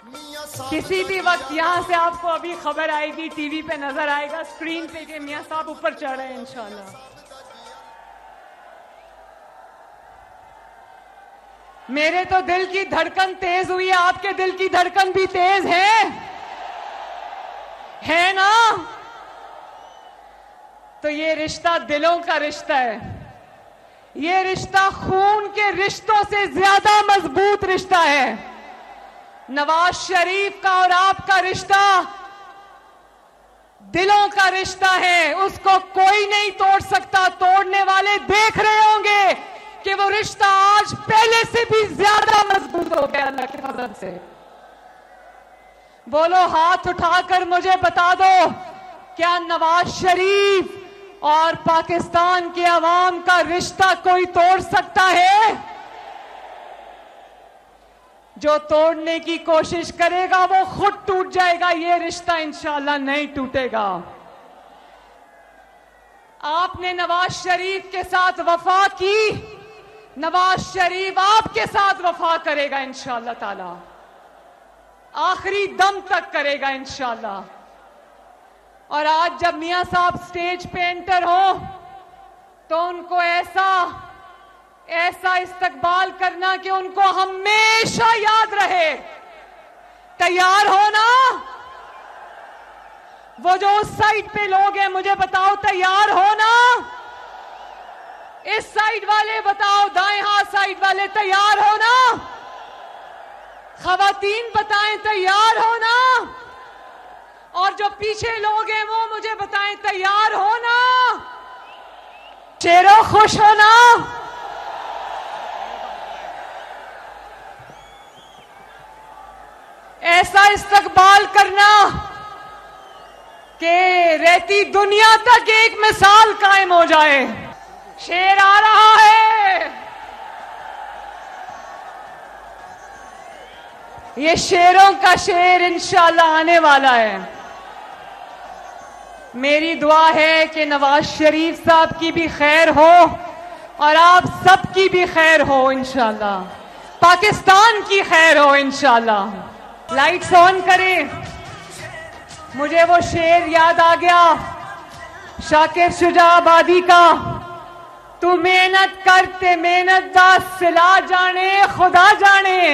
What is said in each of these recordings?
किसी भी वक्त यहां से आपको अभी खबर आएगी, टीवी पे नजर आएगा, स्क्रीन पे कि मियां साहब ऊपर चढ़ रहे हैं इंशाल्लाह। मेरे तो दिल की धड़कन तेज हुई है, आपके दिल की धड़कन भी तेज है ना? तो ये रिश्ता दिलों का रिश्ता है, ये रिश्ता खून के रिश्तों से ज्यादा मजबूत रिश्ता है। नवाज शरीफ का और आपका रिश्ता दिलों का रिश्ता है, उसको कोई नहीं तोड़ सकता। तोड़ने वाले देख रहे होंगे कि वो रिश्ता आज पहले से भी ज्यादा मजबूत हो गया अल्लाह के फजल से। बोलो, हाथ उठाकर मुझे बता दो, क्या नवाज शरीफ और पाकिस्तान के अवाम का रिश्ता कोई तोड़ सकता है? जो तोड़ने की कोशिश करेगा वो खुद टूट जाएगा, ये रिश्ता इंशाल्लाह नहीं टूटेगा। आपने नवाज शरीफ के साथ वफा की, नवाज शरीफ आपके साथ वफा करेगा इंशाल्लाह ताला, आखिरी दम तक करेगा इंशाल्लाह। और आज जब मियां साहब स्टेज पे एंटर हो तो उनको ऐसा इस्तकबाल करना कि उनको हमेशा याद रहे। तैयार हो ना? वो जो उस साइड पे लोग हैं मुझे बताओ, तैयार हो ना? इस साइड वाले बताओ, दाएं हाथ साइड वाले तैयार हो ना? खवातीन बताएं तैयार हो ना? और जो पीछे लोग हैं वो मुझे बताएं तैयार हो ना? शेरों खुश हो ना? ऐसा इस्तकबाल करना कि रहती दुनिया तक एक मिसाल कायम हो जाए। शेर आ रहा है, ये शेरों का शेर इंशाल्लाह आने वाला है। मेरी दुआ है कि नवाज शरीफ साहब की भी खैर हो और आप सबकी भी खैर हो इंशाल्लाह, पाकिस्तान की खैर हो इंशाल्लाह। लाइट्स ऑन करें। मुझे वो शेर याद आ गया शाकिर शुजाबादी का, तू मेहनत करते मेहनत दा सिला जाने खुदा जाने,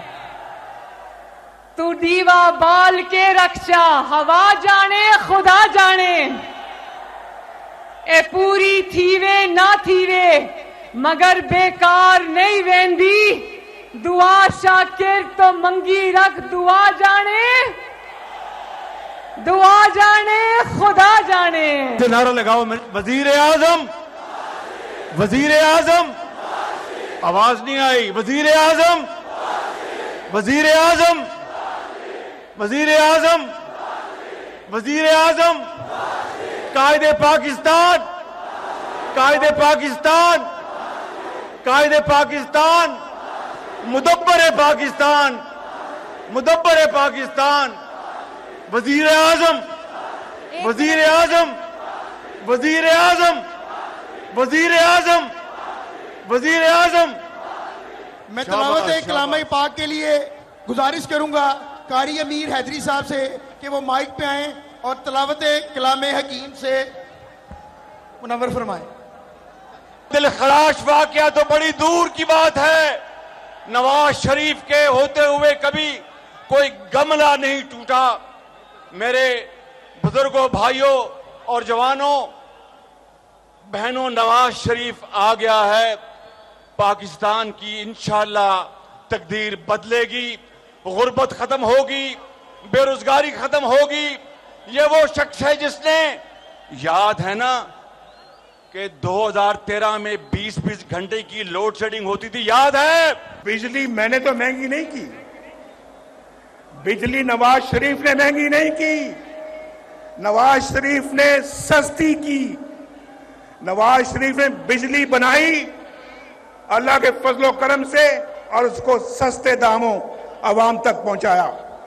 तू दीवा बाल के रक्षा हवा जाने खुदा जाने, ए पूरी थीवे ना थीवे मगर बेकार नहीं वेंदी, दुआ शाकिर तो मंगी रख दुआ जाने खुदा जाने। नारा लगाओ, वजीर आजम, वजीर आजम। आवाज नहीं आई। वजीर आजम, वजीर आजम, वजीर आजम, वजीर आजम। कायदे पाकिस्तान, कायदे पाकिस्तान, कायदे पाकिस्तान, मुदब्बर पाकिस्तान, मुदब्बर पाकिस्तान। वजीर आजम, वजीर आजम, वजीर आजम, वजीर आजम, वजीर आजम। मैं तलावत कलाम पाक के लिए गुजारिश करूंगा कारी अमीर हैदरी साहब से कि वो माइक पे आए और तलावत कलाम हकीम से मुनव्वर फरमाएं। दिल खराश वाकया तो बड़ी दूर की बात है, नवाज शरीफ के होते हुए कभी कोई गमला नहीं टूटा। मेरे बुजुर्गों, भाइयों और जवानों, बहनों, नवाज शरीफ आ गया है। पाकिस्तान की इंशाअल्लाह तकदीर बदलेगी, गुर्बत खत्म होगी, बेरोजगारी खत्म होगी। ये वो शख्स है जिसने, याद है ना कि 2013 में 20-20 घंटे की लोड शेडिंग होती थी, याद है? बिजली मैंने तो महंगी नहीं की, बिजली नवाज शरीफ ने महंगी नहीं की, नवाज शरीफ ने सस्ती की। नवाज शरीफ ने बिजली बनाई अल्लाह के फजलो करम से और उसको सस्ते दामों आवाम तक पहुंचाया।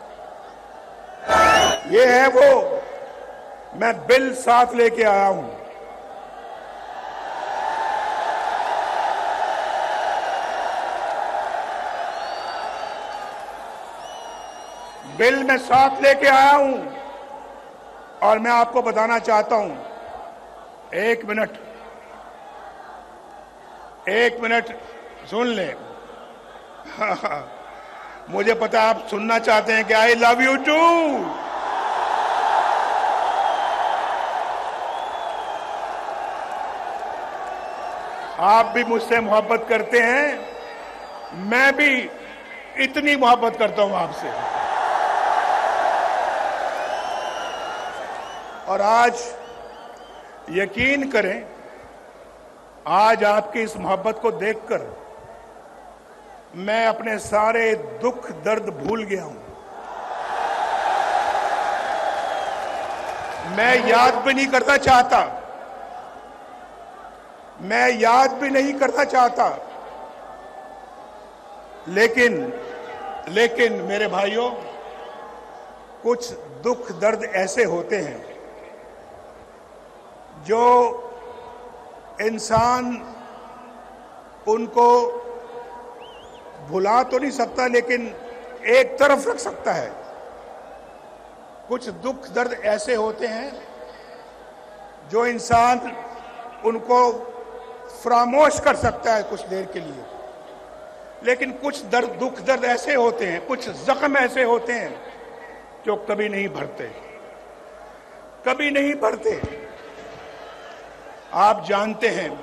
ये है वो, मैं बिल साथ लेके आया हूं। बिल मैं साथ लेके आया हूं और मैं आपको बताना चाहता हूं, एक मिनट सुन ले। मुझे पता है आप सुनना चाहते हैं कि आई लव यू टू। आप भी मुझसे मोहब्बत करते हैं, मैं भी इतनी मोहब्बत करता हूं आपसे। और आज यकीन करें, आज आपकी इस मोहब्बत को देखकर मैं अपने सारे दुख दर्द भूल गया हूं। मैं याद भी नहीं करना चाहता, लेकिन मेरे भाइयों, कुछ दुख दर्द ऐसे होते हैं जो इंसान उनको भुला तो नहीं सकता, लेकिन एक तरफ रख सकता है। कुछ दुख दर्द ऐसे होते हैं जो इंसान उनको फरामोश कर सकता है कुछ देर के लिए, लेकिन कुछ दुख दर्द ऐसे होते हैं, कुछ जख्म ऐसे होते हैं जो कभी नहीं भरते। आप जानते हैं,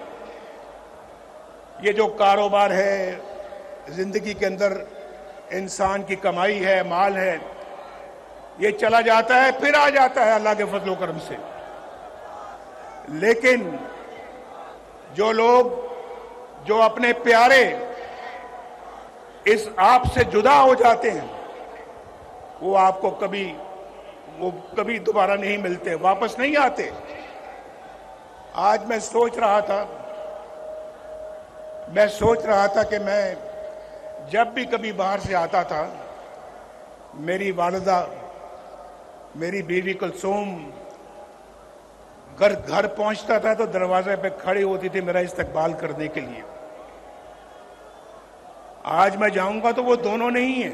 ये जो कारोबार है, जिंदगी के अंदर इंसान की कमाई है, माल है, ये चला जाता है फिर आ जाता है अल्लाह के फजल करम से। लेकिन जो लोग, जो अपने प्यारे इस आप से जुदा हो जाते हैं, वो आपको कभी दोबारा नहीं मिलते, वापस नहीं आते। आज मैं सोच रहा था कि मैं जब भी कभी बाहर से आता था, मेरी वालिदा, मेरी बीवी कुलसूम घर पहुंचता था तो दरवाजे पे खड़ी होती थी मेरा इस्तकबाल करने के लिए। आज मैं जाऊंगा तो वो दोनों नहीं है,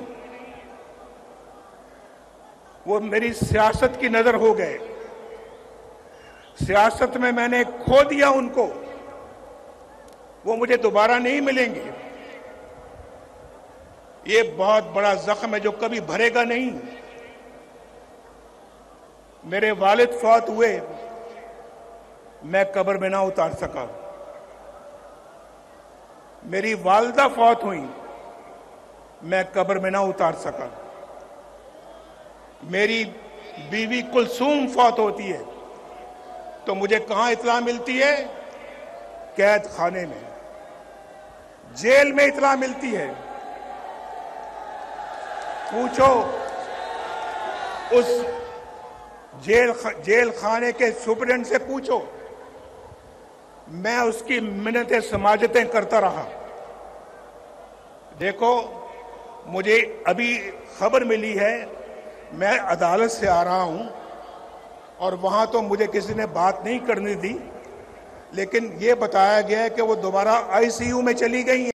वो मेरी सियासत की नजर हो गए। सियासत में मैंने खो दिया उनको, वो मुझे दोबारा नहीं मिलेंगे। ये बहुत बड़ा जख्म है जो कभी भरेगा नहीं। मेरे वालिद फौत हुए, मैं कब्र में ना उतार सका। मेरी वालिदा फौत हुई, मैं कब्र में ना उतार सका। मेरी बीवी कुलसूम फौत होती है तो मुझे कहां इत्तला मिलती है? कैद खाने में, जेल में इत्तला मिलती है। पूछो उस जेल खाने के सुपरिटेंडेंट से पूछो, मैं उसकी मिन्नतें समाजतें करता रहा। देखो, मुझे अभी खबर मिली है, मैं अदालत से आ रहा हूं और वहां तो मुझे किसी ने बात नहीं करने दी, लेकिन ये बताया गया है कि वो दोबारा आईसीयू में चली गई हैं।